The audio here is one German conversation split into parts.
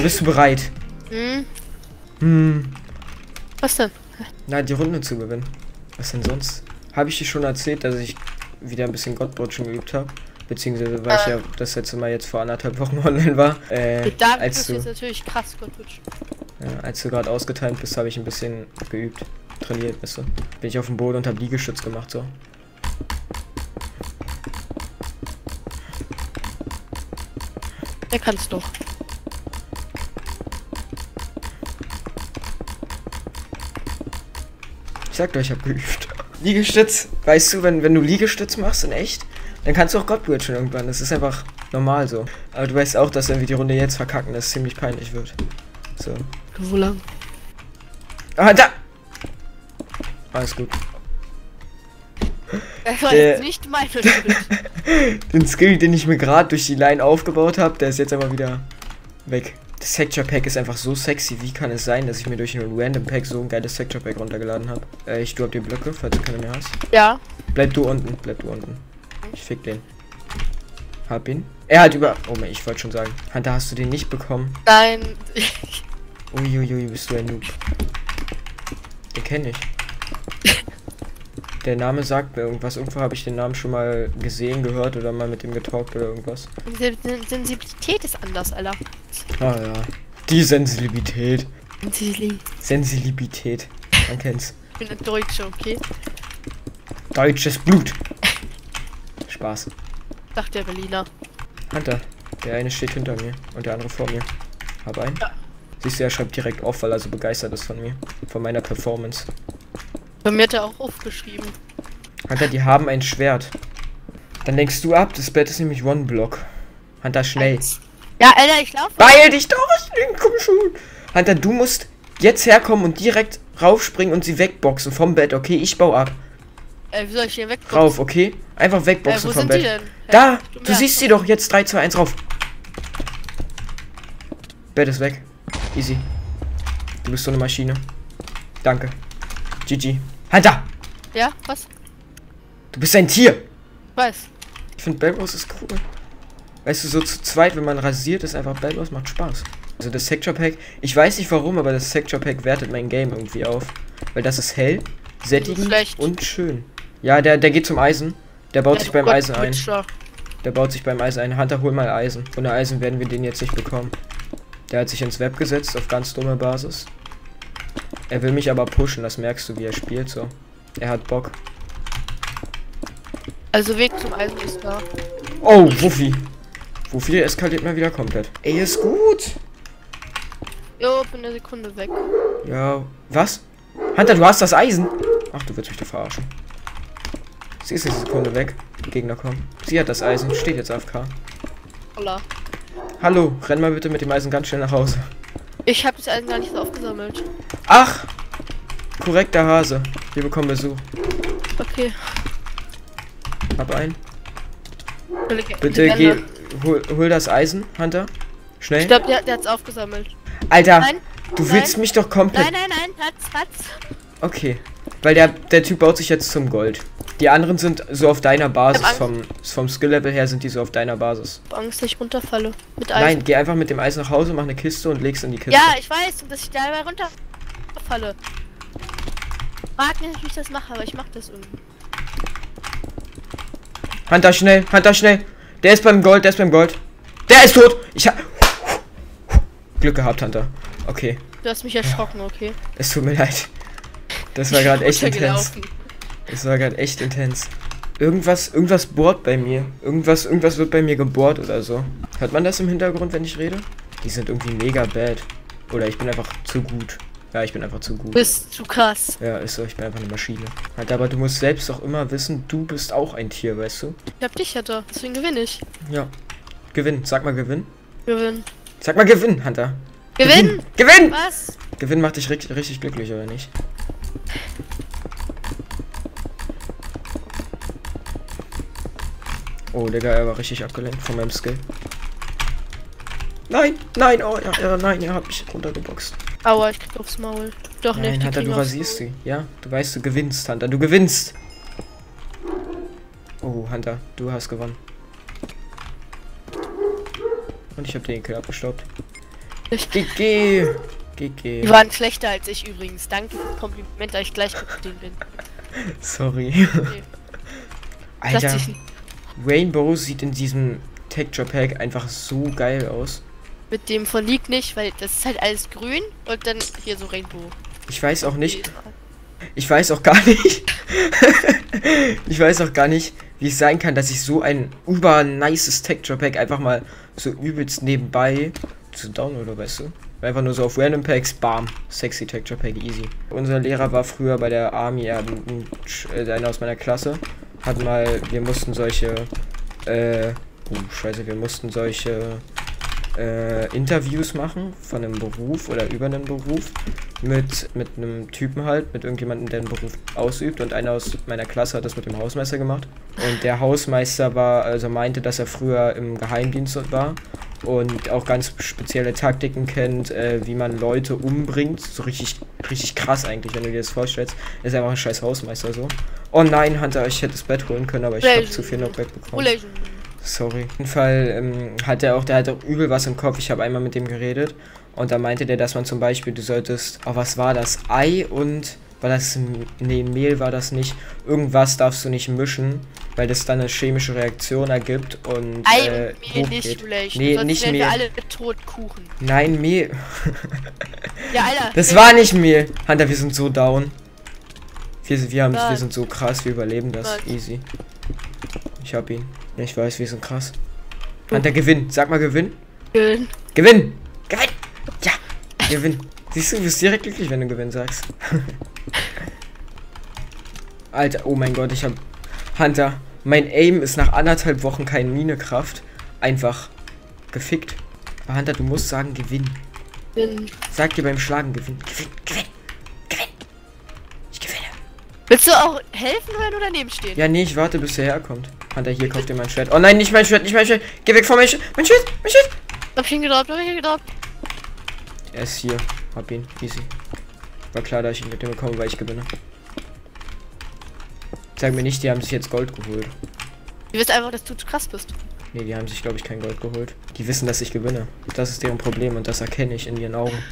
bist du bereit? Was denn? Na, die Runde zu gewinnen. Was denn sonst? Habe ich dir schon erzählt, dass ich wieder ein bisschen Godbotchen geübt habe? Beziehungsweise, weil ich ja das letzte Mal jetzt vor 1,5 Wochen online war. Da bist du jetzt natürlich krass Godbotchen. Ja, als du gerade ausgetimt bist, habe ich ein bisschen geübt. Trainiert, weißt du? Bin ich auf dem Boden und habe Liegestütz gemacht, so. Er kann's doch. Ich sag dir, ich habe geübt. Liegestütz, weißt du, wenn du Liegestütz machst in echt, dann kannst du auch Godbotchen irgendwann. Das ist einfach normal so. Aber du weißt auch, dass wenn wir die Runde jetzt verkacken, das ziemlich peinlich wird. So. Wo lang? Ah, da! Alles gut. Das war jetzt nicht meine Schuld. Den Skill, den ich mir gerade durch die Line aufgebaut habe, der ist jetzt aber wieder weg. Das Texture Pack ist einfach so sexy. Wie kann es sein, dass ich mir durch ein Random Pack so ein geiles Texture Pack runtergeladen habe? Du hab die Blöcke, falls du keine mehr hast. Ja. Bleib du unten, bleib du unten. Ich fick den. Hab ihn. Er hat über... Oh mein, ich wollte schon sagen. Hunter, hast du den nicht bekommen? Nein. Uiuiui, bist du ein Noob. Den kenne ich. Der Name sagt mir irgendwas. Irgendwo habe ich den Namen schon mal gesehen, gehört oder mal mit dem getalkt oder irgendwas. Die Sensibilität ist anders, Alter. Ah ja. Die Sensibilität. Sensibili. Sensibilität. Man kennt's. Ich bin ein Deutscher, okay? Deutsches Blut. Spaß. Sagt der Berliner. Hunter. Der eine steht hinter mir und der andere vor mir. Hab einen. Ja. Siehst du, er schreibt direkt auf, weil er so begeistert ist von mir. Von meiner Performance. Bei mir hat er auch aufgeschrieben. Hunter, die haben ein Schwert. Dann lenkst du ab, das Bett ist nämlich One-Block. Hunter, schnell. Ja, Alter, ich laufe. Beeil dich doch, komm schon. Hunter, du musst jetzt herkommen und direkt raufspringen und sie wegboxen vom Bett, okay? Ich baue ab. Wie soll ich hier wegboxen? Rauf, okay? Einfach wegboxen wo vom sind Bett. die denn? Da! Du siehst sie doch jetzt 3, 2, 1 rauf. Bett ist weg. Easy. Du bist so eine Maschine. Danke. GG. Hunter! Ja, was? Du bist ein Tier! Was? Ich finde Bellboss ist cool. Weißt du, so zu zweit, wenn man rasiert, ist einfach Bellboss, macht Spaß. Also das Texture Pack, ich weiß nicht warum, aber das Texture Pack wertet mein Game irgendwie auf. Weil das ist hell, sättigend und schön. Ja, der geht zum Eisen. Der baut sich beim Eisen ein. Der baut sich beim Eisen ein. Hunter, hol mal Eisen. Ohne Eisen werden wir den jetzt nicht bekommen. Der hat sich ins Web gesetzt, auf ganz dumme Basis. Er will mich aber pushen, das merkst du, wie er spielt so. Er hat Bock. Also Weg zum Eisen ist da. Oh, Wuffi. Wuffi eskaliert mal wieder komplett. Ey, ist gut. Jo, bin eine Sekunde weg. Ja, was? Hunter, du hast das Eisen? Ach, du willst mich doch verarschen. Sie ist eine Sekunde weg. Die Gegner kommen. Sie hat das Eisen, steht jetzt AFK. Holla. Hallo, renn mal bitte mit dem Eisen ganz schnell nach Hause. Ich habe das Eisen gar nicht so aufgesammelt. Ach! Korrekter Hase. Wir bekommen Besuch. Okay. Hab einen. Bitte geh, hol das Eisen, Hunter. Schnell. Ich glaube, der hat's aufgesammelt. Alter, Nein, du willst mich doch komplett... Nein, Hat's. Okay. Weil der Typ baut sich jetzt zum Gold. Die anderen sind so auf deiner Basis. Vom Skill-Level her sind die so auf deiner Basis. Ich hab Angst, dass ich runterfalle. Mit Eisen. Nein, geh einfach mit dem Eisen nach Hause, mach eine Kiste und leg's in die Kiste. Ja, ich weiß, dass ich dabei runterfalle. Frag nicht, wie ich das mache, aber ich mach das irgendwie. Hunter, schnell, Hunter, schnell. Der ist beim Gold, Der ist tot. Ich hab... Glück gehabt, Hunter. Okay. Du hast mich erschrocken, okay. Es tut mir leid. Das war gerade echt intens. Das war gerade echt intens. Irgendwas bohrt bei mir. Irgendwas wird bei mir gebohrt oder so. Hört man das im Hintergrund, wenn ich rede? Die sind irgendwie mega bad. Oder ich bin einfach zu gut. Ja, ich bin einfach zu gut. Du bist zu krass. Ja, ist so, ich bin einfach eine Maschine. Halt, aber du musst selbst auch immer wissen, du bist auch ein Tier, weißt du? Ich hab dich, Hunter. Deswegen gewinne ich. Ja. Gewinn. Sag mal Gewinn. Gewinn. Sag mal Gewinn, Hunter. Gewinn? Gewinn! Was? Gewinn macht dich richtig glücklich, oder nicht? Oh, Digga, er war richtig abgelenkt von meinem Skill. Nein, oh, nein, er hat mich runtergeboxt. Aua, ich krieg aufs Maul. Doch nein, nicht. Hunter, du rasierst sie. Ja, du weißt, du gewinnst, Hunter, du gewinnst. Oh, Hunter, du hast gewonnen. Und ich habe den Kill abgestaubt. GG. Die GG. waren schlechter als ich übrigens. Danke für das Kompliment, da ich gleich mit denen bin. Sorry. Okay. Alter, Plötzlich Rainbow sieht in diesem Texture Pack einfach so geil aus. mit dem von League nicht, weil das ist halt alles grün und dann hier so Rainbow. Ich weiß auch nicht. Ich weiß auch gar nicht. Ich weiß auch gar nicht, wie es sein kann, dass ich so ein nices Texture Pack einfach mal so übelst nebenbei zu downloaden, weißt du? Einfach nur so auf Random Packs, bam, sexy Texture Pack, easy. Unser Lehrer war früher bei der Army, einer aus meiner Klasse, hat mal, wir mussten solche, wir mussten solche Interviews machen von einem Beruf oder über einen Beruf mit einem Typen halt, mit irgendjemandem, der den Beruf ausübt, und einer aus meiner Klasse hat das mit dem Hausmeister gemacht. Und der Hausmeister meinte, dass er früher im Geheimdienst war und auch ganz spezielle Taktiken kennt, wie man Leute umbringt. So richtig krass eigentlich, wenn du dir das vorstellst. Er ist einfach ein scheiß Hausmeister so. Oh nein, Hunter, ich hätte das Bett holen können, aber ich habe zu viel Knockback bekommen. Sorry. Auf jeden Fall der hat auch übel was im Kopf. Ich habe einmal mit dem geredet und da meinte der, dass man zum Beispiel, du solltest, was war das? Ei und, Mehl war das nicht. Irgendwas darfst du nicht mischen, weil das dann eine chemische Reaktion ergibt und Ei und Mehl hochgeht. nicht, Nee, nicht Mehl. Wir alle tot Kuchen. Nein, Mehl. Ja, Alter. Das war nicht Mehl. Hunter, wir sind so down. Wir sind so krass, wir überleben das. Easy. Ich hab ihn. Ich weiß, wir sind krass. Hunter, gewinn. Sag mal Gewinn. Gewinn. Gewinn. Gewinn. Ja. Gewinn. Siehst du, du bist direkt glücklich, wenn du Gewinn sagst. Alter, oh mein Gott, Hunter, mein Aim ist nach 1,5 Wochen keine Minekraft. Einfach gefickt. Aber Hunter, du musst sagen Gewinn. Sag dir beim Schlagen Gewinn. Gewinn. Gewinn. Gewinn. Ich gewinne. Willst du auch helfen oder nur daneben stehen? Ja, nee, ich warte, bis er herkommt. Hunter, hier, kauf dir mein Schwert. Oh nein, nicht mein Schwert, nicht mein Schwert. Geh weg von mein Schwert. Mein Schwert, mein Schwert. Hab ich ihn gedroppt, Er ist hier. Hab ihn. Easy. War klar, dass ich ihn mit dem bekomme, weil ich gewinne. Sag mir nicht, die haben sich jetzt Gold geholt. Die wissen einfach, dass du zu krass bist. Nee, die haben sich, glaube ich, kein Gold geholt. Die wissen, dass ich gewinne. Das ist deren Problem und das erkenne ich in ihren Augen.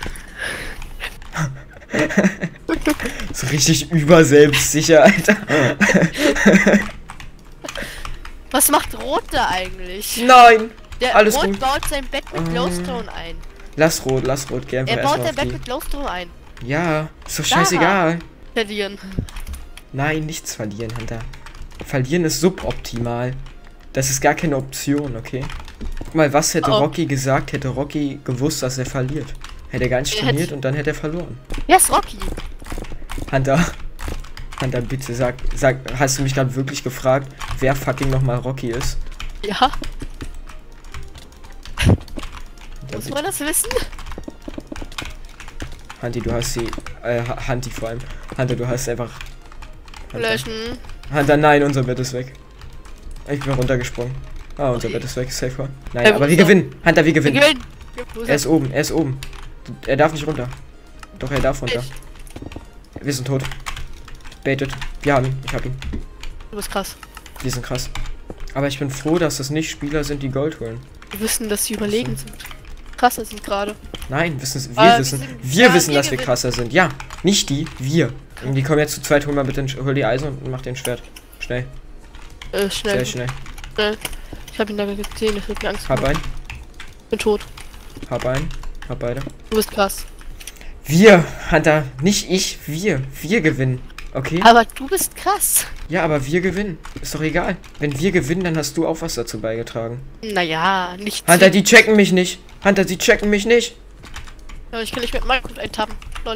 So richtig überselbstsicher, Alter. Was macht Rot da eigentlich? Nein! Der alles Rot gut. baut sein Bett mit Glowstone ein. Lass Rot, geh einfach Er baut erstmal sein auf Bett die. mit Glowstone ein. Ja, ist doch scheißegal. Verlieren. Nein, nichts verlieren, Hunter. Verlieren ist suboptimal. Das ist gar keine Option, okay? Guck mal, was hätte Rocky gesagt, hätte Rocky gewusst, dass er verliert. Hätte er gar nicht trainiert und dann hätte er verloren. Wer ist Rocky? Hunter, bitte sag, hast du mich gerade wirklich gefragt, wer fucking nochmal Rocky ist? Ja. Hunter, Muss man das wissen? Hunti, du hast sie, Hunti vor allem. Hunter, du hast einfach... Löschen. Hunter, nein, unser Bett ist weg. Ich bin runtergesprungen. Ah, unser Bett ist weg, safe. Nein, Ja, aber wir gewinnen. Hunter, wir gewinnen. Wo ist Er ist oben. Er darf nicht runter. Doch, er darf runter. Ich. Wir sind tot. Baitet. Wir haben ihn. Ich hab ihn. Du bist krass. Wir sind krass. Aber ich bin froh, dass das nicht Spieler sind, die Gold holen. Wir wissen, dass sie überlegen sind. Krasser sind gerade. Nein, wir wissen, wir dass wir gewinnen. krasser sind. Ja, nicht die, wir. Und die kommen jetzt zu zweit, hol mal bitte, hol die Eisen und mach den Schwert. Schnell. Schnell. Sehr schnell. Ich hab ihn da gesehen, das wird mir Angst Hab gemacht. einen. Bin tot. Hab einen. Hab beide. Du bist krass. Wir, Hunter, nicht ich, wir. Wir gewinnen. Okay? Aber du bist krass. Ja, aber wir gewinnen. Ist doch egal. Wenn wir gewinnen, dann hast du auch was dazu beigetragen. Naja, nicht. Hunter, die checken mich nicht. Hunter, sie checken mich nicht. Ja, ich kann nicht mit Minecraft eintappen. Lol.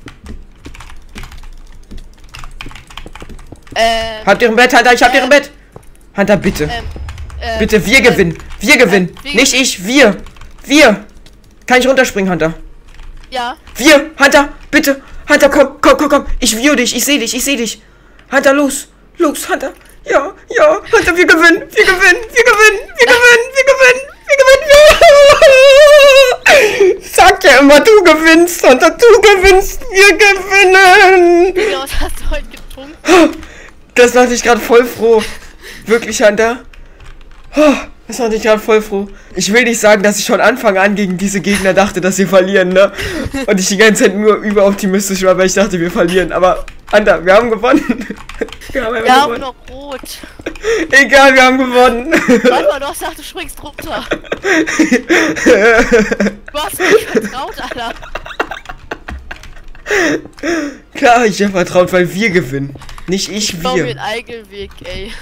Habt ihr ein Bett, Hunter? Ich hab ihren Bett. Hunter, bitte. Bitte, wir gewinnen. Wir gewinnen. Nicht ich, wir. Wir. Kann ich runterspringen, Hunter? Ja. Wir. Hunter, bitte. Hunter, komm. Ich view dich. Ich seh dich. Hunter, los. Los, Hunter. Ja. Hunter, wir gewinnen. Sag ja immer, du gewinnst, Hunter, wir gewinnen. Wie was hast du heute getrunken? Das macht mich gerade voll froh. Wirklich, Hunter. Das fand ich gerade voll froh. Ich will nicht sagen, dass ich von Anfang an gegen diese Gegner dachte, dass wir verlieren, ne? Und ich die ganze Zeit nur überoptimistisch war, weil ich dachte, wir verlieren. Aber, Hunter, wir haben gewonnen. Wir haben gewonnen. Noch rot. Egal, wir haben gewonnen. Warte mal, du hast gesagt, du springst runter. Du hast mich vertraut, Alter. Klar, ich habe vertraut, weil wir gewinnen. Nicht ich, Ich baue mir wir. einen eigenen Weg, ey.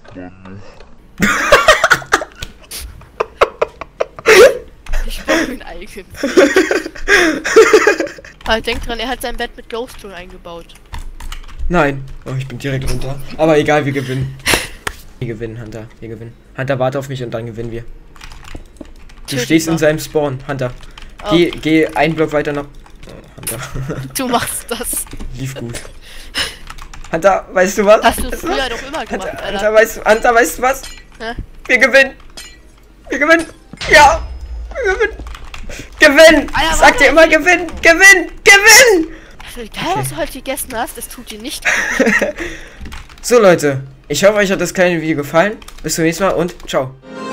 Ich baue mir einen eigenen Weg. Aber denk dran, er hat sein Bett mit Glowstone eingebaut. Nein. Oh, ich bin direkt runter. Aber egal, wir gewinnen. Wir gewinnen, Hunter. Wir gewinnen. Hunter, warte auf mich und dann gewinnen wir. Du stehst in seinem Spawn, Hunter. Oh. Geh einen Block weiter nach... Oh, Hunter. Du machst das. Lief gut. Hunter, weißt du was? Hast du früher doch immer gemacht, Hunter, Alter. Hunter, weißt du was? Hä? Wir gewinnen. Wir gewinnen. Ja. Wir gewinnen. Gewinnen. Alter, Ich sag dir immer, gewinnen. Gewinnen. Gewinnen. Egal, was du heute gegessen hast, es tut dir nicht gut. So, Leute. Ich hoffe, euch hat das kleine Video gefallen. Bis zum nächsten Mal und ciao.